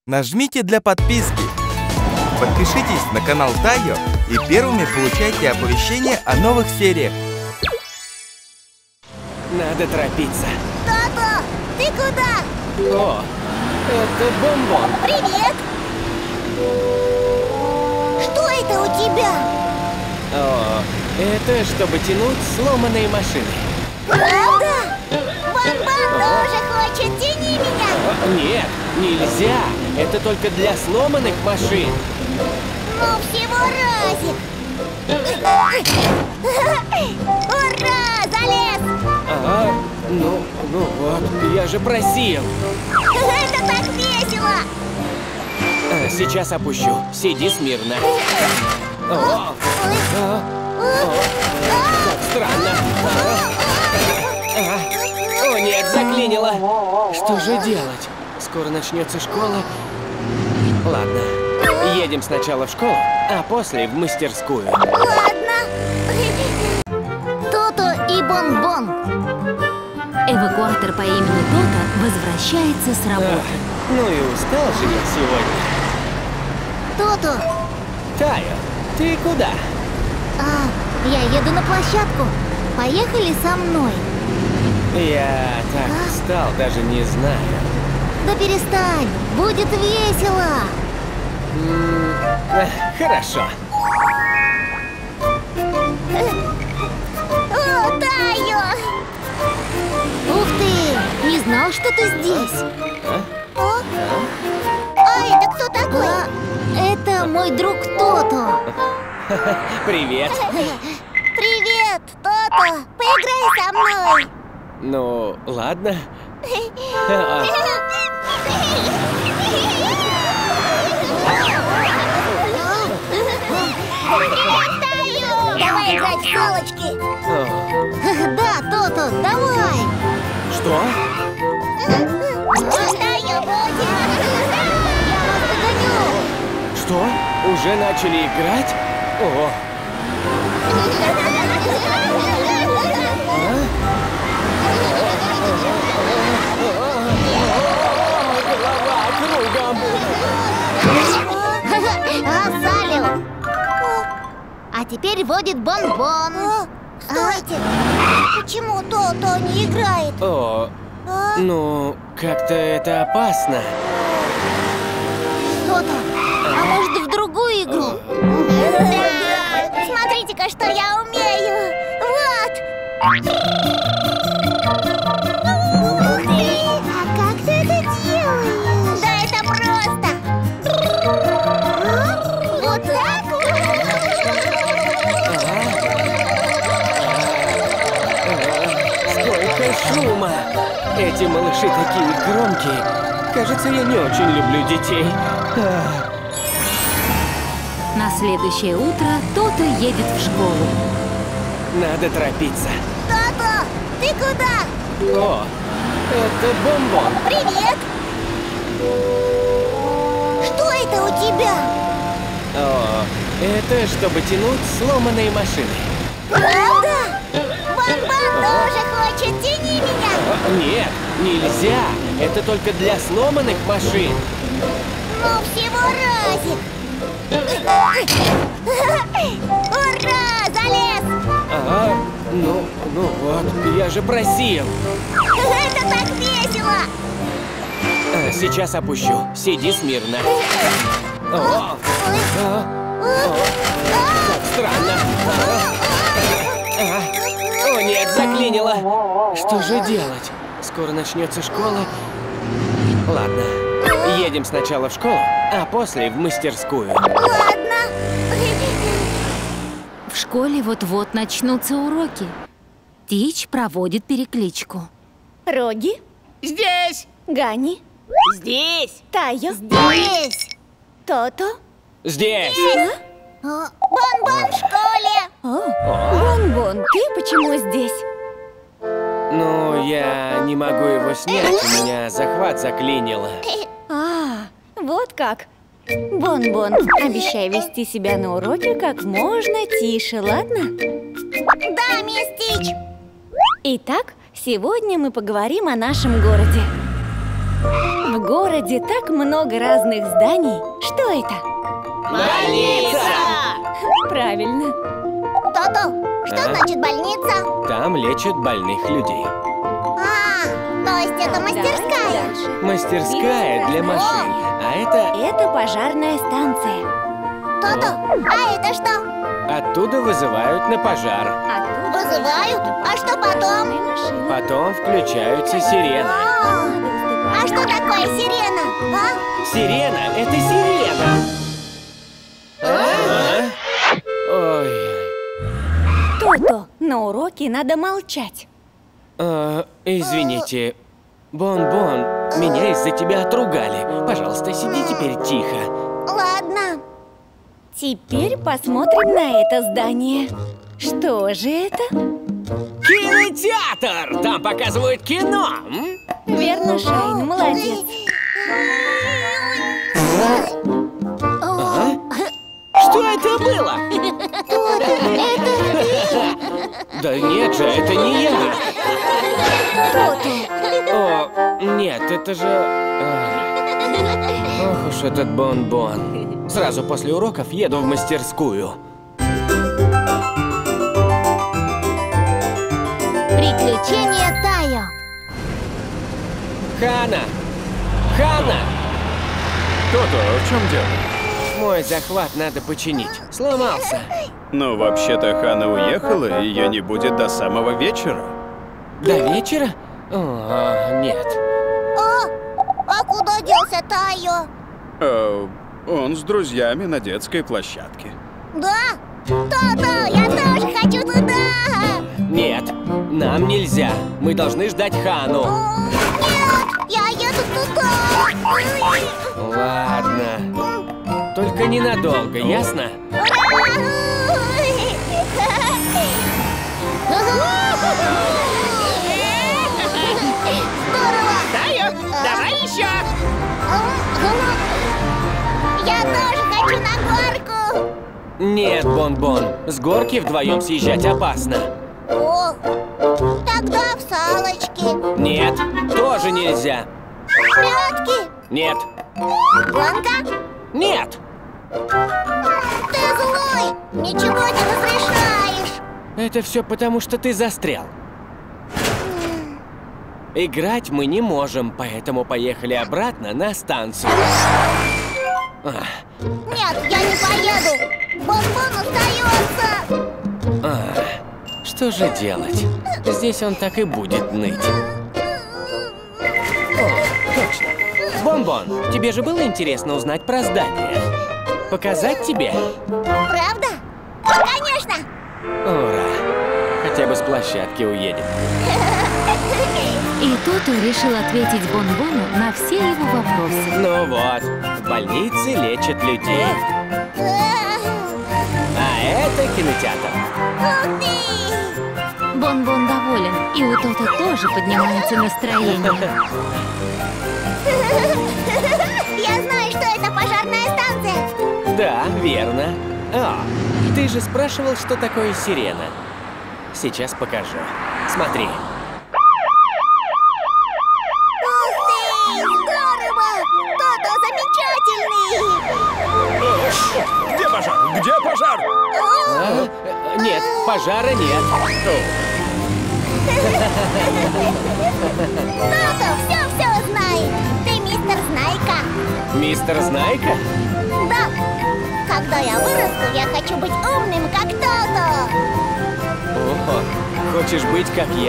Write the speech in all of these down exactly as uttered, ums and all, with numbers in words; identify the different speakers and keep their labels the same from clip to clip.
Speaker 1: Нажмите для подписки. Подпишитесь на канал Тайо и первыми получайте оповещения о новых сериях.
Speaker 2: Надо торопиться.
Speaker 3: Тото, ты куда?
Speaker 2: О, это Бон-Бон.
Speaker 3: Привет! Что это у тебя?
Speaker 2: О, это чтобы тянуть сломанные машины.
Speaker 3: Правда? Бон-Бон тоже хочет, тяни меня!
Speaker 2: О, нет, нельзя. Это только для сломанных машин.
Speaker 3: Ну всего разик! Ура! Залез!
Speaker 2: Ага, ну, ну вот, я же просил.
Speaker 3: Это так весело!
Speaker 2: А, сейчас опущу. Сиди смирно. О, а, о, как странно. А, о нет, заклинило. Что же делать? Скоро начнется школа. Ладно, едем сначала в школу, а после в мастерскую.
Speaker 3: Ладно. Тото и Бон-Бон.
Speaker 4: Эвакуатор по имени Тото возвращается с работы.
Speaker 2: Ах, ну и устал же я сегодня.
Speaker 3: Тото,
Speaker 2: Тайо, ты куда?
Speaker 3: а, я еду на площадку. Поехали со мной.
Speaker 2: Я так устал, даже не знаю.
Speaker 3: Да перестань, будет весело.
Speaker 2: М, эх, Хорошо.
Speaker 3: О, Тайо! Ух ты, не знал, что ты здесь.
Speaker 2: А?
Speaker 3: О? А это кто такой? А, это мой друг Тото.
Speaker 2: Привет.
Speaker 3: Привет, Тото. Поиграй со мной.
Speaker 2: Ну, ладно. А,
Speaker 3: Привет, Тайо! Давай играть в салочки.
Speaker 2: о,
Speaker 3: Да, Тото, давай.
Speaker 2: Что?
Speaker 3: Тайо, будет. Я вас догоню.
Speaker 2: Что? Уже начали играть? О, голова кругом.
Speaker 3: А, Салю. А теперь водит Бон-Бон. Стойте. Почему Тото не играет?
Speaker 2: О,
Speaker 3: А?
Speaker 2: ну, как-то это опасно.
Speaker 3: Тото, а может в другую игру? Да. Смотрите-ка, что я умею. Вот. Ух ты! А как ты это делаешь? Да это просто. Вот так?
Speaker 2: Сколько шума! Эти малыши такие громкие. Кажется, я не очень люблю детей. Ах.
Speaker 4: На следующее утро Тото едет в школу.
Speaker 2: Надо торопиться.
Speaker 3: Тото, ты куда?
Speaker 2: О, это Бон-Бон.
Speaker 3: Привет. Что это у тебя?
Speaker 2: О, это чтобы тянуть сломанные машины.
Speaker 3: Правда? Бон-Бон тоже хочет, тяни меня.
Speaker 2: О, нет, нельзя. Это только для сломанных машин.
Speaker 3: Ну всего разик. Ура, залез.
Speaker 2: Ага, ну, ну вот, я же просил.
Speaker 3: Это так весело.
Speaker 2: А, сейчас опущу. Сиди смирно. О, а, как странно. А, о нет, заклинило. Что же делать? Скоро начнется школа. Ладно, едем сначала в школу, а после в мастерскую.
Speaker 3: Ладно.
Speaker 4: В школе вот-вот начнутся уроки. Тич проводит перекличку.
Speaker 5: Роги,
Speaker 6: Здесь!
Speaker 5: Гани,
Speaker 6: Здесь!
Speaker 5: Тайо,
Speaker 3: Здесь.
Speaker 5: Тото.
Speaker 2: Здесь!
Speaker 3: О, Бон-Бон в школе.
Speaker 5: О, Бон-Бон, ты почему здесь?
Speaker 2: Ну, я не могу его снять, у меня захват заклинило.
Speaker 5: А, вот как. Бон-Бон, обещай вести себя на уроке как можно тише, ладно?
Speaker 3: Да, мисс Тич.
Speaker 5: Итак, сегодня мы поговорим о нашем городе. В городе так много разных зданий. Что это?
Speaker 2: Больница!
Speaker 5: Правильно.
Speaker 3: То-то, что
Speaker 2: А?
Speaker 3: значит больница?
Speaker 2: Там лечат больных людей.
Speaker 3: А, то есть это мастерская?
Speaker 5: Дальше.
Speaker 2: Мастерская для машин. А это
Speaker 5: Это пожарная станция.
Speaker 3: То-то, а это что?
Speaker 2: оттуда вызывают на пожар.
Speaker 5: Оттуда
Speaker 3: Вызывают? А что потом?
Speaker 5: машины.
Speaker 2: Потом включаются сирены.
Speaker 3: А, а что такое сирена? А?
Speaker 2: Сирена — это сирена. А? Ой.
Speaker 5: То-то, на уроке надо молчать.
Speaker 2: А, извините, Бон-Бон, меня из-за тебя отругали. Пожалуйста, сиди теперь тихо.
Speaker 3: Ладно.
Speaker 5: Теперь посмотрим на это здание. Что же это?
Speaker 2: Кинотеатр! Там показывают кино. М?
Speaker 5: Верно, Шайн, молодец.
Speaker 2: А? Что это было? Да нет же, это не я. О, нет, это же... а. Ох уж этот Бон-Бон. Сразу после уроков еду в мастерскую.
Speaker 3: Приключения Тайо.
Speaker 2: Хана! Хана!
Speaker 7: То-то, в чем дело?
Speaker 2: Мой захват надо починить. Сломался.
Speaker 7: Ну, вообще-то Хана уехала, и ее не будет до самого вечера.
Speaker 2: До вечера? О, нет.
Speaker 3: О, а куда делся Тайо?
Speaker 7: Э, он с друзьями на детской площадке.
Speaker 3: Да? То-то, я тоже хочу туда.
Speaker 2: Нет, нам нельзя. Мы должны ждать Хану.
Speaker 3: Нет, я еду туда.
Speaker 2: Ладно. Только ненадолго, ясно?
Speaker 3: Здорово!
Speaker 6: Тайо, давай еще!
Speaker 3: Я тоже хочу на горку!
Speaker 2: Нет, Бон-Бон. С горки вдвоем съезжать опасно.
Speaker 3: О, тогда в салочки.
Speaker 2: Нет, тоже нельзя.
Speaker 3: Прятки.
Speaker 2: Нет,
Speaker 3: Гонка.
Speaker 2: нет.
Speaker 3: Ты злой! Ничего не разрешаешь!
Speaker 2: Это все потому, что ты застрял. Играть мы не можем, поэтому поехали обратно на станцию. Ах,
Speaker 3: Нет, я не поеду! Бон-Бон остается!
Speaker 2: ах. Что же делать? Здесь он так и будет ныть. О, точно. Бон-Бон, тебе же было интересно узнать про здание? Показать тебе?
Speaker 3: Правда? Конечно!
Speaker 2: Ура! Хотя бы с площадки уедем.
Speaker 4: И Тото решил ответить Бон-Бону на все его вопросы.
Speaker 2: Ну вот, в больнице лечат людей. А это кинотеатр.
Speaker 3: Ух ты!
Speaker 4: Бон-Бон доволен, и у Тото тоже поднимается настроение.
Speaker 3: Я знаю, что это пожарная станция!
Speaker 2: Да, верно. О, ты же спрашивал, что такое сирена. Сейчас покажу. Смотри.
Speaker 3: Ух ты! Здорово! То-то замечательный!
Speaker 7: Где пожар? Где пожар?
Speaker 2: А? Э, Нет, пожара нет.
Speaker 3: То-то все-все знает! Ты мистер Знайка!
Speaker 2: Мистер Знайка?
Speaker 3: Да! Когда я вырасту, я хочу быть умным, как То-то!
Speaker 2: О, хочешь быть как я?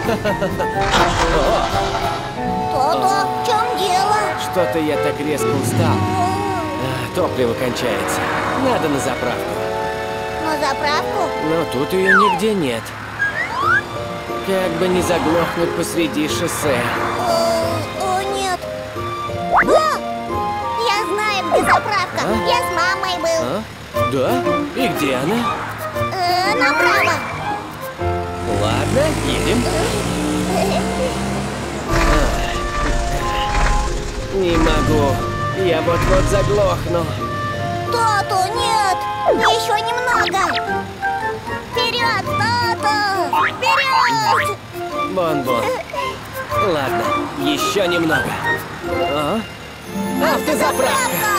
Speaker 3: То-то, в чем дело?
Speaker 2: Что-то я так резко устал. А, Топливо кончается. Надо на заправку.
Speaker 3: На заправку?
Speaker 2: Но тут ее нигде нет. Как бы не заглохнуть посреди шоссе.
Speaker 3: О, о, нет. О! Я знаю, где заправка.
Speaker 2: А?
Speaker 3: Я с мамой был.
Speaker 2: А? Да? И где она?
Speaker 3: Э, направо.
Speaker 2: Ладно, едем. Не могу. Я вот-вот заглохну.
Speaker 3: То-то, нет. Еще немного. Вперед, То-то. Вперед.
Speaker 2: Бон-Бон, Ладно, еще немного. О, автозаправка!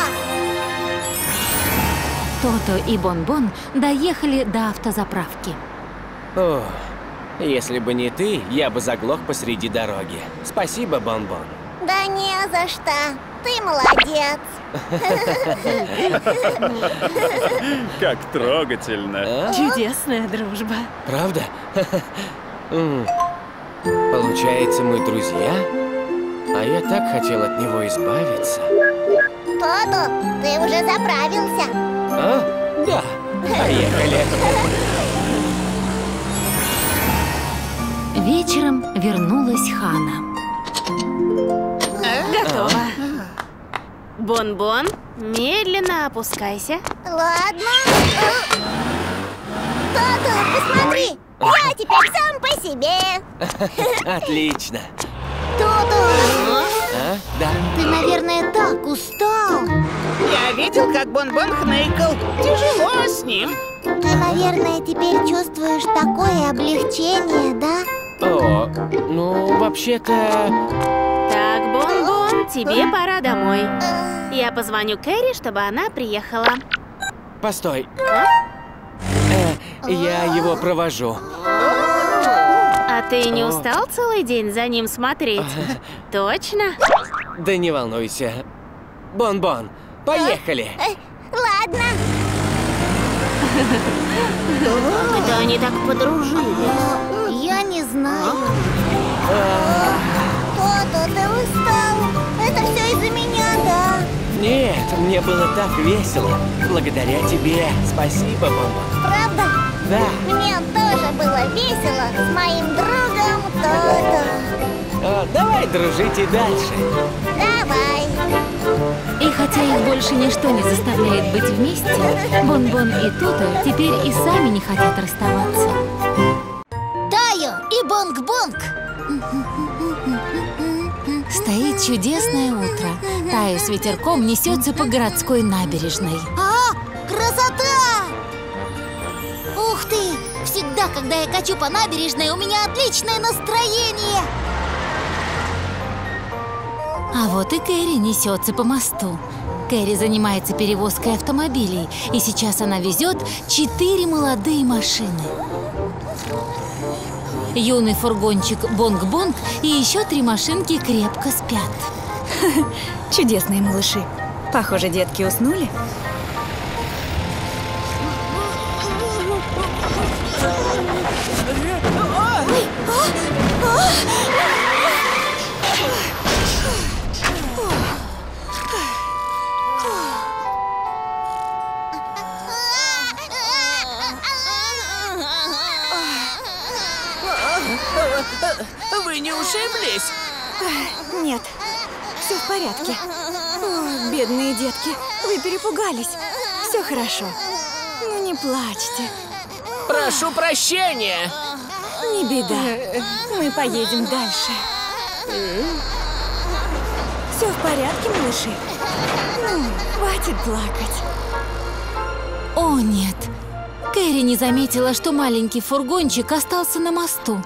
Speaker 4: То-то и Бон-Бон доехали до автозаправки.
Speaker 2: О, если бы не ты, я бы заглох посреди дороги. Спасибо, Бон-Бон.
Speaker 3: Да не за что. Ты молодец.
Speaker 7: Как трогательно.
Speaker 2: А?
Speaker 5: Чудесная дружба.
Speaker 2: Правда? М. Получается, мы друзья? А я так хотел от него избавиться.
Speaker 3: То-то, ты уже заправился.
Speaker 2: А? Да. Поехали.
Speaker 4: Вечером вернулась Хана.
Speaker 5: Готово. Бон-Бон, медленно опускайся.
Speaker 3: Ладно. То-то, посмотри. Я теперь сам по себе.
Speaker 2: Отлично.
Speaker 3: То-то,
Speaker 2: А? Да.
Speaker 3: ты, наверное, так устал.
Speaker 6: Я видел, как Бон-Бон хныкал. Тяжело с ним.
Speaker 3: Ты, наверное, теперь чувствуешь такое облегчение, да?
Speaker 2: О, ну, вообще-то...
Speaker 5: Так, Бон-Бон, тебе пора домой. Я позвоню Кэрри, чтобы она приехала.
Speaker 2: Постой. Э, я его провожу.
Speaker 5: А ты не устал целый день за ним смотреть? Точно?
Speaker 2: Да не волнуйся. Бон-Бон, поехали.
Speaker 3: Э, Ладно.
Speaker 5: Когда они так подружились?
Speaker 3: Я не знаю. То-то, ты устал. Это все из-за меня, да?
Speaker 2: Нет, мне было так весело. Благодаря тебе. Спасибо, Бон-Бон.
Speaker 3: Правда?
Speaker 2: Да.
Speaker 3: Мне тоже было весело с моим другом То-то.
Speaker 2: А, давай дружить и дальше.
Speaker 3: Давай.
Speaker 4: И хотя их больше ничто не заставляет быть вместе, Бон-Бон и Тута теперь и сами не хотят расставаться.
Speaker 3: Тайо и Бонг-Бонг.
Speaker 4: Стоит чудесное утро. Тайо с ветерком несется по городской набережной.
Speaker 3: А, красота! Ух ты! Всегда, когда я качу по набережной, у меня отличное настроение.
Speaker 4: А вот и Кэрри несется по мосту. Кэрри занимается перевозкой автомобилей, и сейчас она везет четыре молодые машины. Юный фургончик Бонг-Бонг и еще три машинки крепко спят.
Speaker 5: Чудесные малыши. Похоже, детки уснули.
Speaker 6: Вы не ушиблись?
Speaker 5: Нет, все в порядке. О, бедные детки, вы перепугались. Все хорошо. Ну не плачьте.
Speaker 6: Прошу прощения.
Speaker 5: Не беда. Мы поедем дальше. Все в порядке, малыши? Ну, хватит плакать.
Speaker 4: О, нет! Кэрри не заметила, что маленький фургончик остался на мосту.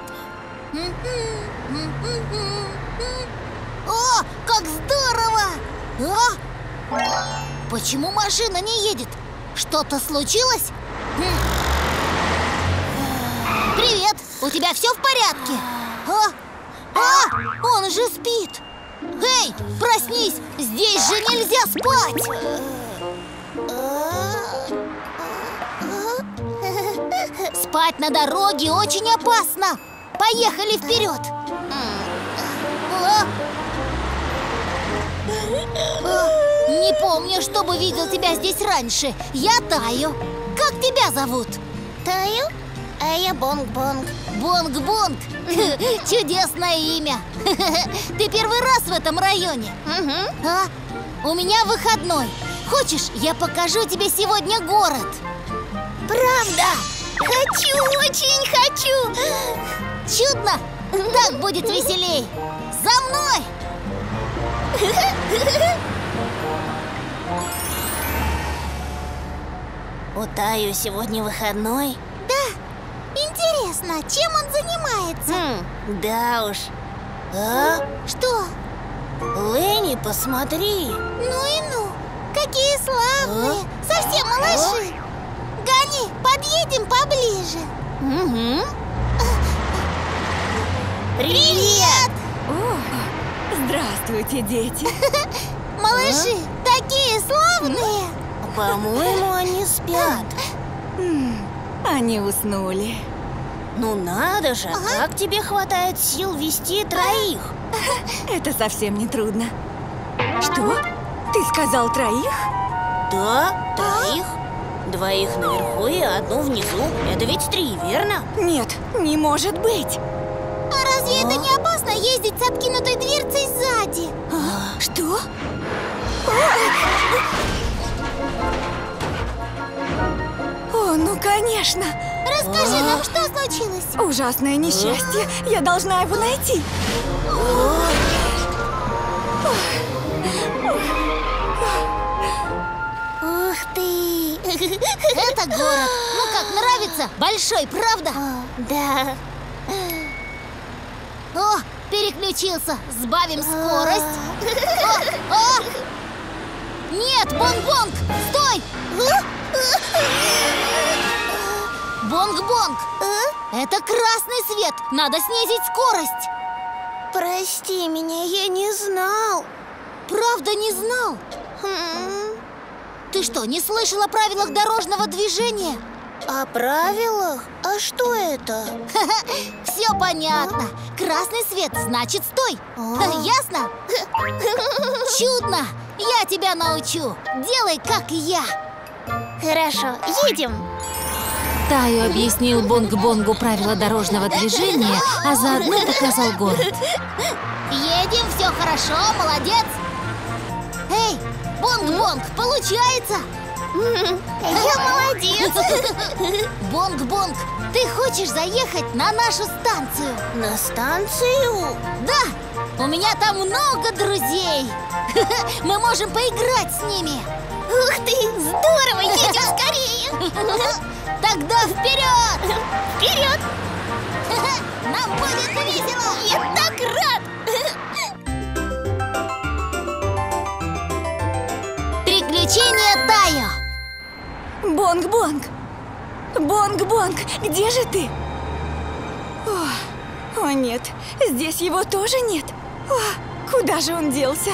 Speaker 3: О, как здорово! А? Почему машина не едет? Что-то случилось? Хм. Привет! У тебя все в порядке? А? А? Он же спит! Эй, проснись! Здесь же нельзя спать! Спать на дороге очень опасно! Поехали вперед! А? А, не помню, чтобы видел тебя здесь раньше. Я Тайо. Как тебя зовут? Тайо? А я Бонг-Бонг. Бонг-Бонг? Чудесное имя. Ты первый раз в этом районе? Угу. А? У меня выходной. Хочешь, я покажу тебе сегодня город? Правда? Хочу, очень хочу. Чудно. Так будет веселей. За мной! У Тайо сегодня выходной? Да. Интересно, чем он занимается? Хм, да уж. А? Что? Ленни, посмотри. Ну и ну, какие славные. А? Совсем малыши. А? Гони, подъедем поближе. Угу. Привет!
Speaker 5: О, здравствуйте, дети.
Speaker 3: Малыши, а? Такие славные. По-моему, они спят.
Speaker 5: Они уснули.
Speaker 3: Ну надо же, ага. Как тебе хватает сил вести троих?
Speaker 5: Это совсем не трудно. Что? Ты сказал троих?
Speaker 3: Да, троих. Двоих наверху и одну внизу. Это ведь три, верно?
Speaker 5: Нет, не может быть.
Speaker 3: А разве а? это не опасно ездить с откинутой дверцей сзади?
Speaker 5: А? Что? О, ну конечно.
Speaker 3: Расскажи а? нам, что случилось?
Speaker 5: Ужасное несчастье. А? Я должна его найти.
Speaker 3: Ух ты! Это город. Ну как, нравится? Большой, правда? Да. О, переключился. Сбавим скорость. О, о! Нет, Бонг-Бонг, стой! Бонг-Бонг, это красный свет. Надо снизить скорость. Прости меня, я не знал. Правда не знал? Хм. Ты что, не слышал о правилах дорожного движения? О правилах? А что это? Все понятно. Красный свет значит стой. Ясно? Чудно. Я тебя научу. Делай, как и я. Хорошо, едем.
Speaker 4: Тайо объяснил Бонг-Бонгу правила дорожного движения, а заодно показал город.
Speaker 3: Едем, все хорошо, молодец. Эй, Бонг-Бонг, получается? Я молодец. Бонг-Бонг, ты хочешь заехать на нашу станцию? На станцию? Да, у меня там много друзей. Мы можем поиграть с ними. Ух ты, здорово, едем скорее. Тогда вперед! Вперед! Нам будет весело! Я так рад! Приключения Тайо!
Speaker 5: Бонг-Бонг! Бонг-Бонг, где же ты? О, о нет, здесь его тоже нет. О, куда же он делся?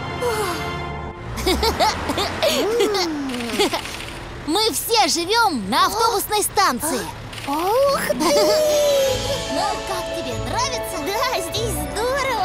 Speaker 3: Мы все живем на автобусной станции. Ух ты! Ну, как тебе, нравится? Да, здесь здорово.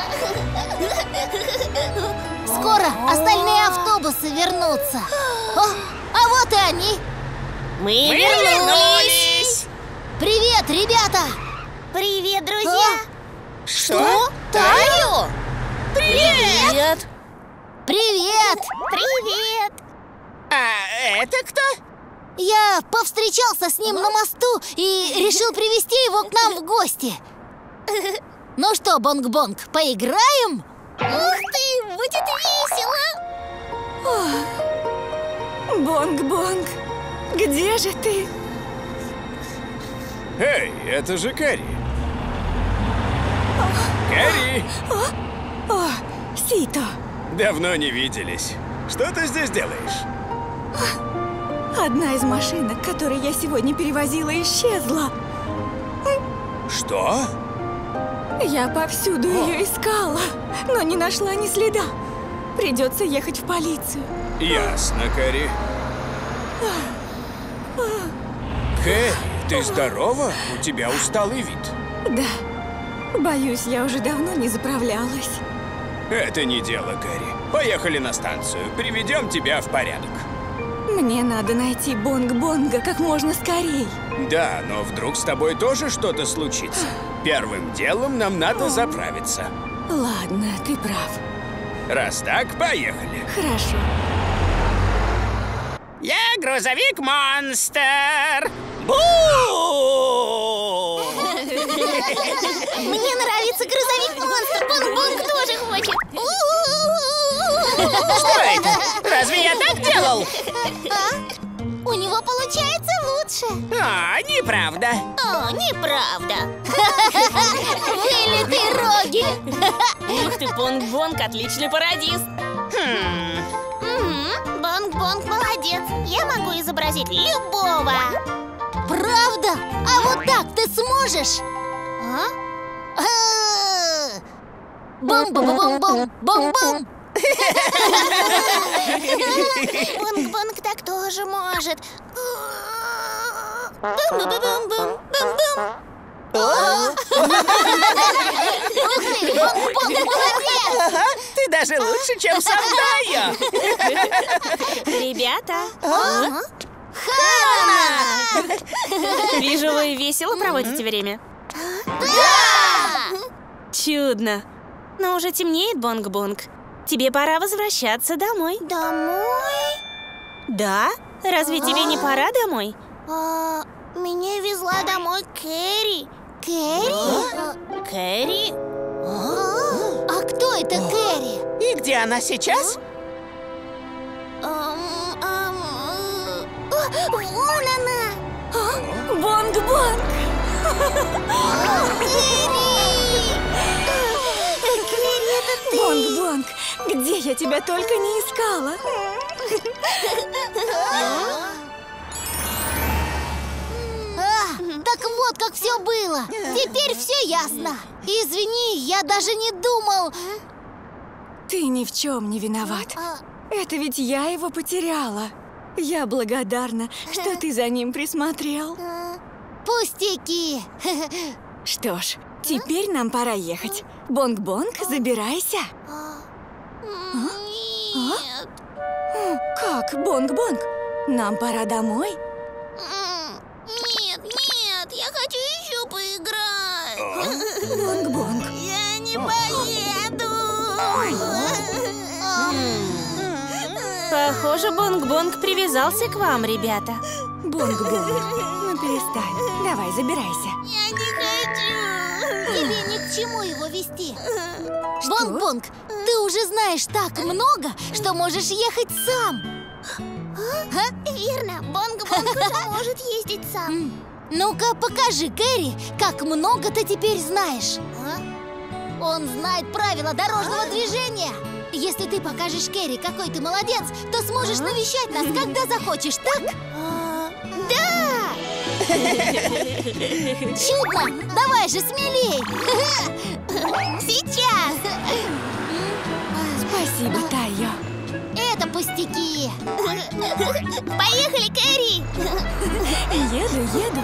Speaker 3: Скоро остальные автобусы вернутся. О, а вот и они. Мы, Мы вернулись. Привет, ребята. Привет, друзья. А? Что? Тайо? Привет. Привет. Привет.
Speaker 6: А это кто?
Speaker 3: Я повстречался с ним на мосту и решил привести его к нам в гости. Ну что, Бонг-Бонг, поиграем? Ух ты, будет весело!
Speaker 5: Бонг-Бонг, где же ты?
Speaker 7: Эй, это же Кэрри. Кэрри!
Speaker 5: О, о, Сито.
Speaker 7: Давно не виделись. Что ты здесь делаешь?
Speaker 5: Одна из машинок, которые я сегодня перевозила, исчезла.
Speaker 7: Что?
Speaker 5: Я повсюду ее искала, но не нашла ни следа. Придется ехать в полицию.
Speaker 7: Ясно, Кэрри. Кэрри, ты здорова? У тебя усталый вид.
Speaker 5: Да. Боюсь, я уже давно не заправлялась.
Speaker 7: Это не дело, Кэрри. Поехали на станцию. Приведем тебя в порядок.
Speaker 5: Мне надо найти Бонг-Бонга как можно скорей.
Speaker 7: Да, но вдруг с тобой тоже что-то случится. Первым делом нам надо заправиться.
Speaker 5: Ладно, ты прав.
Speaker 7: Раз так, поехали.
Speaker 5: Хорошо.
Speaker 6: Я грузовик-монстр! Бу!
Speaker 3: Мне нравится грузовик-монстр. Бонг-Бонг тоже хочет.
Speaker 6: Что это? Разве я так делал?
Speaker 3: У него получается лучше.
Speaker 6: А, неправда.
Speaker 3: О, неправда. Вылитый Роги.
Speaker 8: Ух ты, Бонг-Бонг, отличный пародист.
Speaker 6: Хм.
Speaker 3: Мгм, Бонг-Бонг молодец. Я могу изобразить любого. Правда? А вот так ты сможешь? А? А. Бум-бум-бум-бум, бум-бум. Бонг-Бонг так тоже может. Бум-бум-бум-бум-бум-бум. Ух ты, Бонг-Бонг молодец!
Speaker 6: Ага, ты даже лучше, чем сам Тайо.
Speaker 8: Ребята,
Speaker 3: А? Хана!
Speaker 8: вижу, вы весело проводите время.
Speaker 3: Да!
Speaker 8: Чудно. Но уже темнеет, Бонг-Бонг. Тебе пора возвращаться домой.
Speaker 3: Домой?
Speaker 8: Да? Разве тебе не пора домой?
Speaker 3: А, меня везла домой Кэрри. Кэрри?
Speaker 8: Кэрри?
Speaker 3: А, а кто это Кэрри?
Speaker 6: И где она сейчас?
Speaker 3: Ам, ам, э, вон она!
Speaker 5: Бонг-Бонг!
Speaker 3: Кэрри! Кэрри, это ты!
Speaker 5: Бонг-Бонг, где я тебя только не искала?
Speaker 3: А, так вот как все было. Теперь все ясно. Извини, я даже не думал.
Speaker 5: Ты ни в чем не виноват.
Speaker 3: А,
Speaker 5: Это ведь я его потеряла. Я благодарна, что ты за ним присмотрел.
Speaker 3: а, Пустяки.
Speaker 5: Что ж, теперь нам пора ехать. Бонг-Бонг, забирайся.
Speaker 3: Нет.
Speaker 5: Как, Бонг-Бонг? Нам пора домой?
Speaker 3: М, Нет, нет, я хочу еще поиграть.
Speaker 5: Бонг-Бонг.
Speaker 3: Я не поеду.
Speaker 8: Похоже, Бонг-Бонг привязался к вам, ребята.
Speaker 5: Бонг-Бонг, ну перестань. Давай, забирайся.
Speaker 3: Я не хочу. Тебе ни к чему его вести. Бонг-Бонг, ты уже знаешь так много, что можешь ехать сам. А? Верно, Бонг-Бонг уже может ездить сам. Ну-ка, покажи Кэрри, как много ты теперь знаешь. Он знает правила дорожного движения. Если ты покажешь Кэрри, какой ты молодец, то сможешь навещать нас, когда захочешь, так? Да! Чудно! Давай же смелей! Сейчас!
Speaker 5: Спасибо, Тайо.
Speaker 3: Это пустяки! Поехали, Кэрри!
Speaker 5: Еду, еду.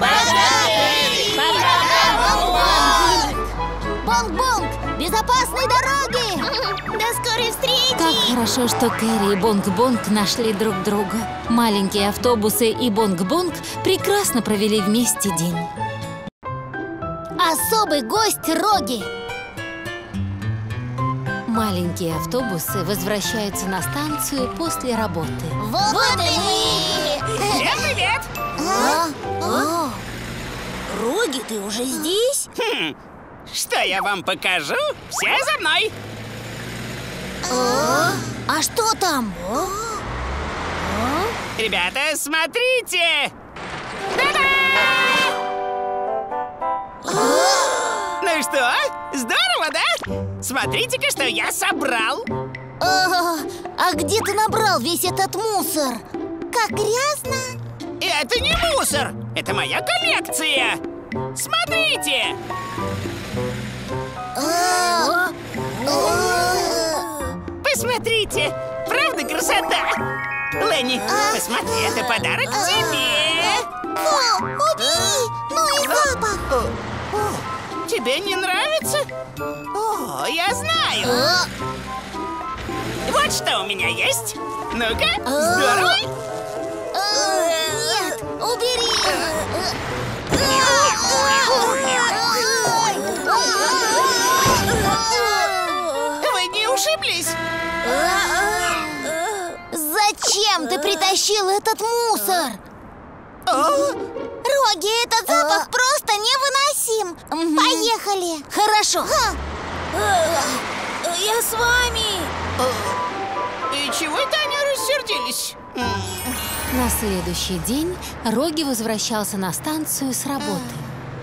Speaker 3: Бонг-Бонг! Безопасной дороги! До скорой встречи!
Speaker 4: Как хорошо, что Кэрри и Бонг-Бонг нашли друг друга. Маленькие автобусы и Бонг-Бонг прекрасно провели вместе день.
Speaker 3: Особый гость Роги!
Speaker 4: Маленькие автобусы возвращаются на станцию после работы.
Speaker 3: Вот, и мы!
Speaker 6: Всем привет!
Speaker 3: А? О, Роги, ты уже здесь?
Speaker 6: Хм, что я вам покажу? Все за мной!
Speaker 3: О, а что там?
Speaker 6: Ребята, смотрите! Ну что, здорово, да? Смотрите-ка, что я собрал!
Speaker 3: А, а где ты набрал весь этот мусор? Как грязно!
Speaker 6: Это не мусор! Это моя коллекция! Смотрите!
Speaker 3: А, а,
Speaker 6: Посмотрите! Правда красота? Ленни, посмотри, это подарок тебе!
Speaker 3: Фу, убери! Ну и запах!
Speaker 6: Тебе не нравится? О, я знаю!
Speaker 3: А,
Speaker 6: Вот что у меня есть! Ну-ка, здорово!
Speaker 3: а, нет, убери!
Speaker 6: Вы не ушиблись?
Speaker 3: Зачем ты притащил этот мусор? Роги, этот запах просто невыносим. Поехали. Хорошо. Я с вами.
Speaker 6: И чего это они рассердились? М,
Speaker 4: На следующий день Роги возвращался на станцию с работы.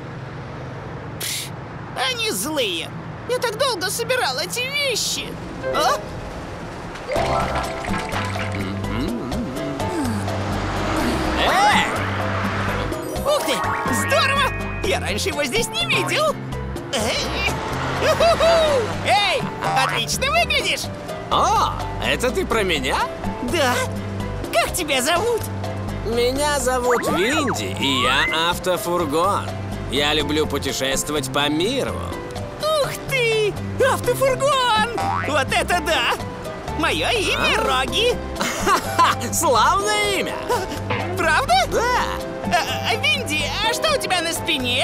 Speaker 6: Они злые. Я так долго собирал эти вещи. А? Эй! Ух ты! Здорово! Я раньше его здесь не видел. Эй! Уху-ху! Эй! Отлично выглядишь!
Speaker 2: О, это ты про меня?
Speaker 6: Да. Как тебя зовут?
Speaker 2: Меня зовут Винди, и я автофургон. Я люблю путешествовать по миру.
Speaker 6: Ух ты! Автофургон! Вот это да! Мое имя а? Роги.
Speaker 2: Ха-ха! Славное имя!
Speaker 6: Правда?
Speaker 2: Да!
Speaker 6: А, Винди, а что у тебя на спине?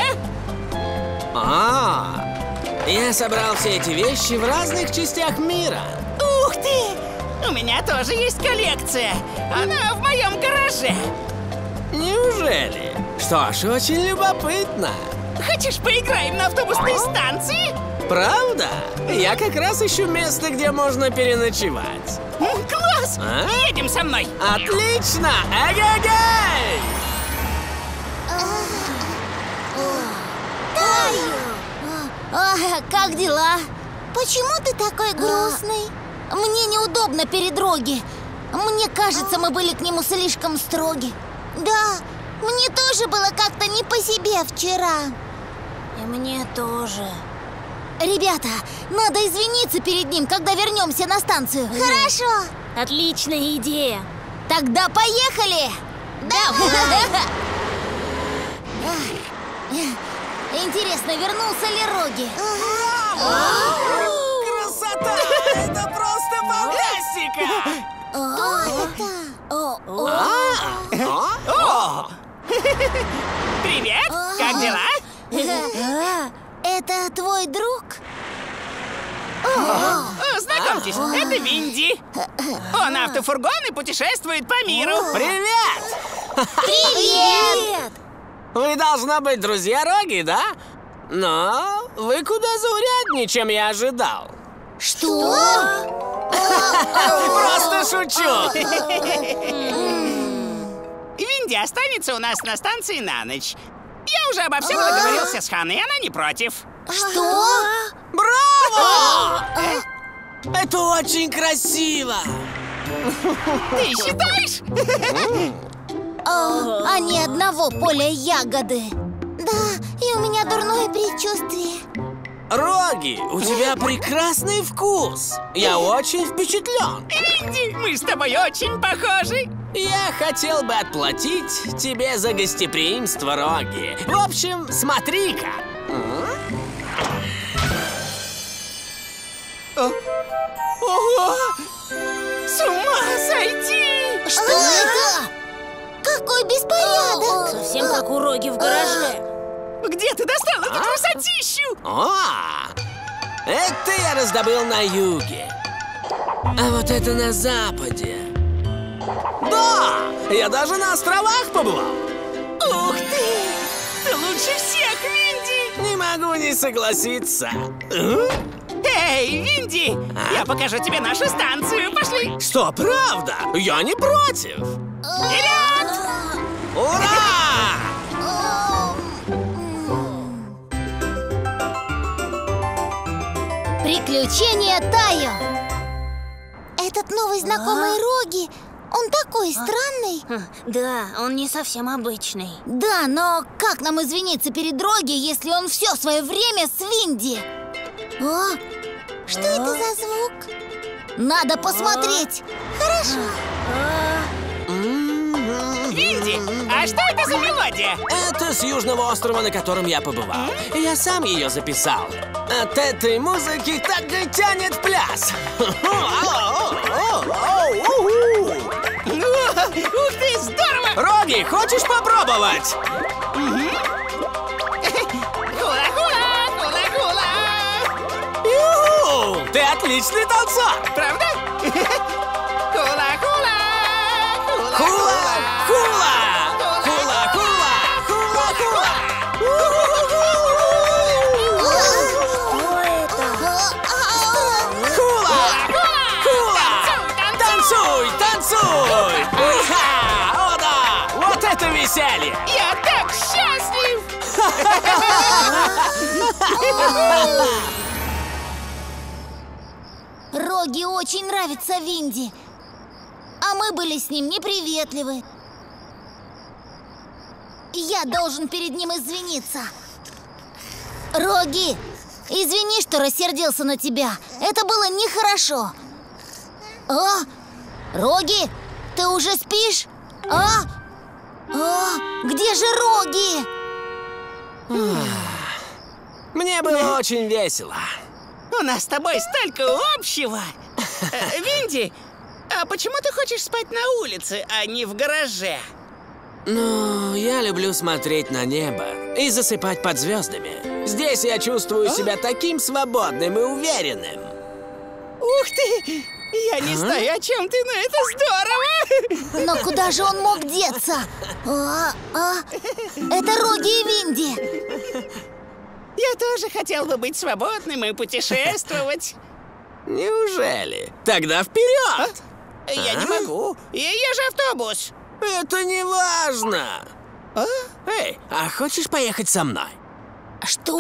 Speaker 2: А, я собрал все эти вещи в разных частях мира.
Speaker 6: Ух ты! У меня тоже есть коллекция. Она в моем гараже.
Speaker 2: Неужели? Что ж, очень любопытно.
Speaker 6: Хочешь, поиграем на автобусной станции?
Speaker 2: Правда? Я как раз ищу место, где можно переночевать.
Speaker 6: Класс!
Speaker 2: А?
Speaker 6: Едем со мной!
Speaker 2: Отлично! Эгегей!
Speaker 3: Таю! Как дела? Почему ты такой грустный? Мне неудобно перед Роги. Мне кажется, мы были к нему слишком строги. Да, мне тоже было как-то не по себе вчера. И мне тоже. Ребята, надо извиниться перед ним, когда вернемся на станцию. Хорошо.
Speaker 8: Отличная идея.
Speaker 3: Тогда поехали. Да. Интересно, вернулся ли Роги?
Speaker 6: Красота! Это просто фантастика!
Speaker 3: Что это?
Speaker 6: О! Привет! Как дела?
Speaker 3: Это твой друг?
Speaker 6: О, знакомьтесь, это Винди. Он автофургон и путешествует по миру.
Speaker 2: Привет!
Speaker 3: Привет!
Speaker 2: Вы должны быть друзья Роги, да? Но вы куда зауряднее, чем я ожидал.
Speaker 3: Что?
Speaker 2: Просто шучу.
Speaker 6: Винди останется у нас на станции на ночь. Я уже обо всем договорился с Ханой, она не против.
Speaker 3: Что?
Speaker 2: Браво! Это очень красиво.
Speaker 6: Ты считаешь?
Speaker 3: О, а ни одного поля ягоды. Да, и у меня дурное предчувствие.
Speaker 2: Роги, у тебя прекрасный вкус. Я очень впечатлен.
Speaker 6: Винди, мы с тобой очень похожи.
Speaker 2: Я хотел бы отплатить тебе за гостеприимство, Роги. В общем, смотри-ка.
Speaker 6: Ого! С ума сойти!
Speaker 3: Что это? Какой беспорядок!
Speaker 8: Совсем как у Роги в гараже.
Speaker 6: Где ты достал эту красотищу?
Speaker 2: О, это я раздобыл на юге. А вот это на западе. Да, я даже на островах побывал.
Speaker 6: Ух ты! Ты лучше всех, Винди!
Speaker 2: Не могу не согласиться.
Speaker 6: Эй, Винди! А? Я покажу тебе нашу станцию. Пошли!
Speaker 2: Что, правда? Я не против.
Speaker 6: Вперед!
Speaker 2: Ура!
Speaker 3: Приключения Тайо. Этот новый знакомый а? Роги, он такой странный.
Speaker 8: Да, он не совсем обычный.
Speaker 3: Да, но как нам извиниться перед Роги, если он все свое время с Винди? О, что а? это за звук? Надо посмотреть. А? Хорошо.
Speaker 8: А?
Speaker 6: Винди, а что это за мелодия?
Speaker 2: Это с южного острова, на котором я побывал. Я сам ее записал. От этой музыки так и тянет в пляс.
Speaker 6: Ух ты, здорово!
Speaker 2: Роги, хочешь попробовать?
Speaker 6: Хула-хула, хула-хула!
Speaker 2: Ю-ху! Ты отличный танцор!
Speaker 6: Правда? Хула-хула!
Speaker 2: Хула! Хула! Хула-хула! Хула-хула! Хула! Хула! Танцуй! Танцуй! О, да! веселье!
Speaker 6: Я так счастлив!
Speaker 3: Роги очень нравится Винди, а мы были с ним неприветливы. Я должен перед ним извиниться. Роги, извини, что рассердился на тебя. Это было нехорошо. А? Роги, ты уже спишь? А? А? Где же Роги?
Speaker 2: Мне было очень весело.
Speaker 6: У нас с тобой столько общего. Э, Винди, а почему ты хочешь спать на улице, а не в гараже?
Speaker 2: Ну, я люблю смотреть на небо и засыпать под звездами. Здесь я чувствую себя таким свободным и уверенным.
Speaker 6: Ух ты! Я не знаю, о чем ты, но это здорово!
Speaker 3: Но куда же он мог деться? А, а, это Роги и Винди.
Speaker 6: Я тоже хотел бы быть свободным и путешествовать.
Speaker 2: Неужели? Тогда вперед!
Speaker 6: Я
Speaker 2: А?
Speaker 6: не могу. Я езжу автобус.
Speaker 2: Это не важно.
Speaker 6: А?
Speaker 2: Эй, а хочешь поехать со мной?
Speaker 3: Что?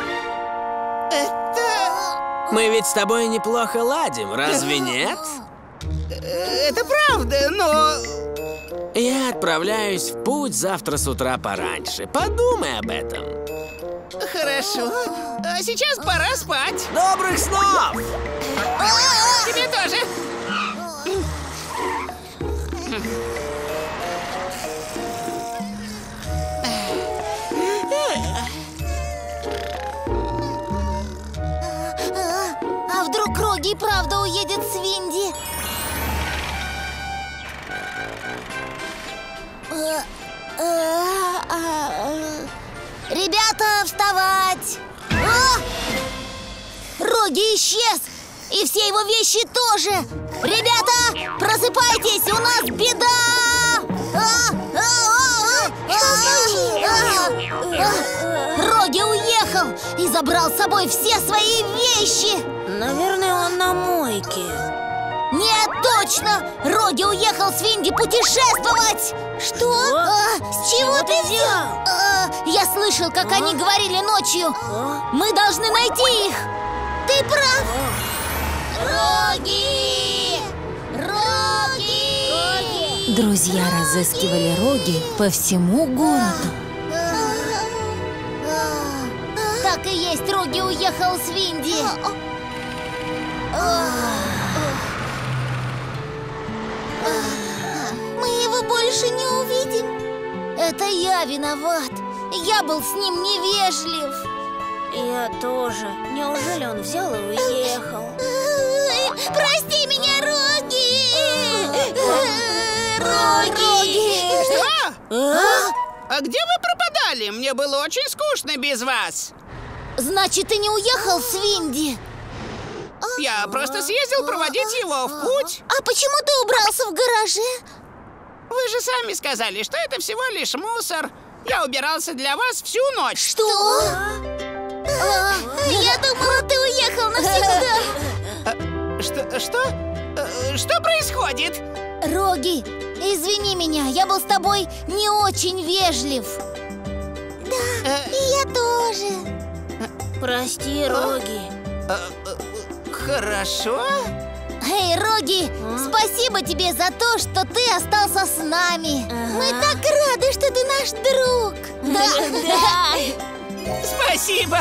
Speaker 6: Это...
Speaker 2: Мы ведь с тобой неплохо ладим, разве нет?
Speaker 6: Это правда, но...
Speaker 2: Я отправляюсь в путь завтра с утра пораньше. Подумай об этом.
Speaker 6: Хорошо. А сейчас пора спать.
Speaker 2: Добрых снов!
Speaker 6: Тебе тоже.
Speaker 3: А вдруг Роги и правда уедет с Винди? Ребята, вставать! А! Роги исчез! И все его вещи тоже! Ребята, просыпайтесь, у нас беда! А! А! А! А! А! Роги уехал и забрал с собой все свои вещи!
Speaker 8: Наверное, он на мойке.
Speaker 3: Нет, точно! Роги уехал с Винди путешествовать! Что? А, с чего ты взял? А, я слышал, как они говорили ночью. Мы должны найти их! Ты прав! Роги! Роги!
Speaker 4: Друзья разыскивали Роги по всему городу.
Speaker 3: Так и есть, Роги уехал с Винди. Мы его больше не увидим. Это я виноват. Я был с ним невежлив.
Speaker 8: Я тоже. Неужели он взял и уехал?
Speaker 3: Прости меня, Роги! Роги!
Speaker 6: Что?
Speaker 3: А?
Speaker 6: А где вы пропадали? Мне было очень скучно без вас.
Speaker 3: Значит, ты не уехал с Винди?
Speaker 6: Я просто съездил проводить его в путь.
Speaker 3: А почему ты убрался в гараже?
Speaker 6: Вы же сами сказали, что это всего лишь мусор. Я убирался для вас всю ночь.
Speaker 3: Что? А, я думала, ты уехал навсегда.
Speaker 6: Что? Что? Э, Что происходит?
Speaker 3: Роги, извини меня, я был с тобой не очень вежлив. Да,
Speaker 6: Э.
Speaker 3: и я тоже.
Speaker 8: Прости, Роги.
Speaker 6: Э, э, Хорошо.
Speaker 3: Эй, Роги, спасибо тебе за то, что ты остался с нами. Мы так рады, что ты наш друг. Да.
Speaker 6: Спасибо.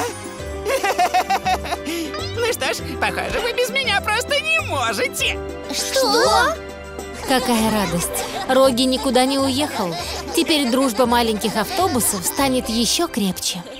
Speaker 6: Ну что ж, похоже, вы без меня просто не можете.
Speaker 3: Что?
Speaker 4: Какая радость! Роги никуда не уехал. Теперь дружба маленьких автобусов станет еще крепче.